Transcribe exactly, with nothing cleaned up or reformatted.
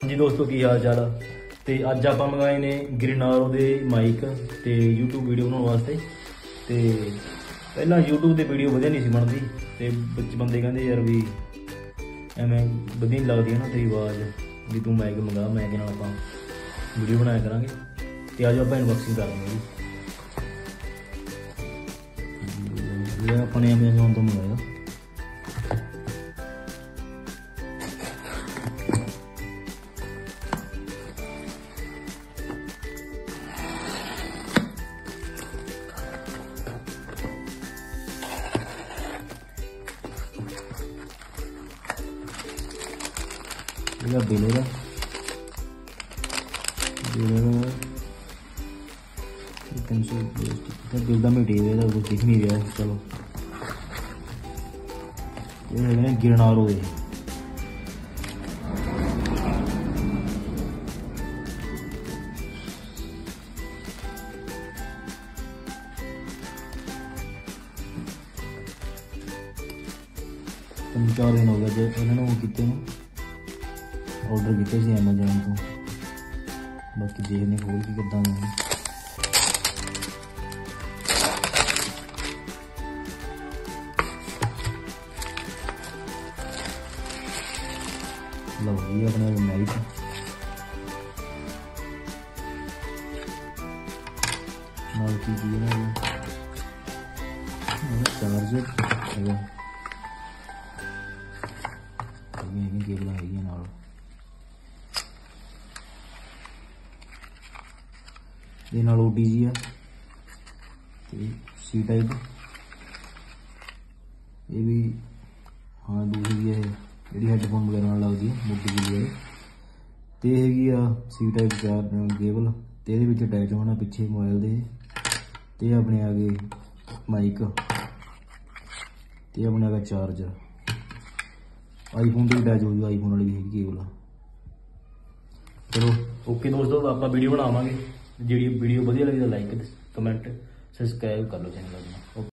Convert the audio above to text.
जी दोस्तों की हाल चाल तो अज आप मंगाए ने गिरनारो के माइक तो यूट्यूब वीडियो बनाने वास्ते तो पहला यूट्यूब की वीडियो वधिया नहीं सी बनती तो बंदे कहते यार भी एवं वधिया नहीं लगती है ना तेरी आवाज़ भी तू माइक मंगा माइक नाल आपां वीडियो बनाया करांगे तो आज आप अनबॉक्सिंग करेंगे जी अपने अमेजोन तो मंगाया बिल है तीन सौ बिल का मटीरियल कुछ दिख नहीं रहा। चलो ये गिरनारो है तीन चार दिन हो गया जो इन्होंने किए ऑर्डर किए थे एमेजोन तो बाकी देखने खोल के किदा लो जी अपने माइक नाल की चीज है चार्जर है केबल है नाल ये नाल ओ डी जी है सी टाइप ये भी हाँ दूसरी है जी हैडफोन वगैरह नाल लगती है मोटी जी है तो हैगी आ सी टाइप चार केबल तो ये अटैच होना पिछे मोबाइल के तो अपने आ गए माइक तो अपने आ गया चार्जर आईफोन तो अटैच हो जाए आईफोन वाली भी है केबल। चलो ओके दोस्तों आप वीडियो बनावांगे जी वीडियो वधिया लगी तो लाइक कमेंट सबसक्राइब कर लो चैनल।